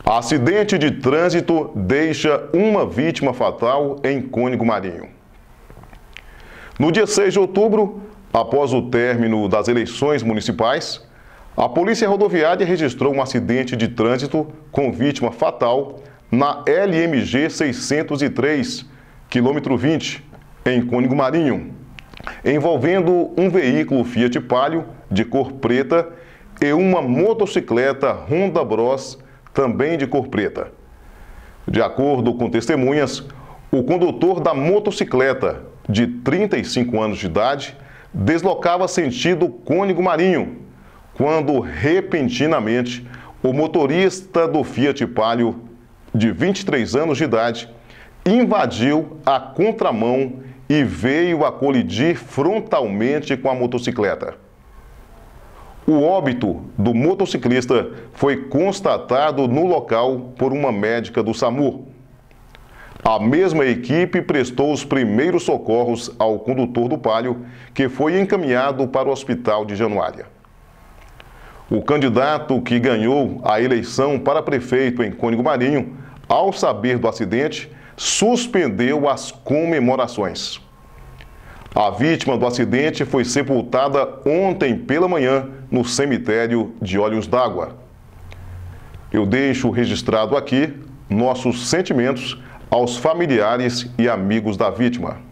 Acidente de trânsito deixa uma vítima fatal em Cônego Marinho. No dia 6 de outubro, após o término das eleições municipais, a Polícia Rodoviária registrou um acidente de trânsito com vítima fatal na LMG 603, quilômetro 20, em Cônego Marinho, envolvendo um veículo Fiat Palio de cor preta e uma motocicleta Honda Bros, também de cor preta. De acordo com testemunhas, o condutor da motocicleta, de 35 anos de idade, deslocava sentido Cônego Marinho, quando repentinamente o motorista do Fiat Palio, de 23 anos de idade, invadiu a contramão e veio a colidir frontalmente com a motocicleta. O óbito do motociclista foi constatado no local por uma médica do SAMU. A mesma equipe prestou os primeiros socorros ao condutor do Palio, que foi encaminhado para o Hospital de Januária. O candidato que ganhou a eleição para prefeito em Cônego Marinho, ao saber do acidente, suspendeu as comemorações. A vítima do acidente foi sepultada ontem pela manhã no cemitério de Olhos d'Água. Eu deixo registrado aqui nossos sentimentos aos familiares e amigos da vítima.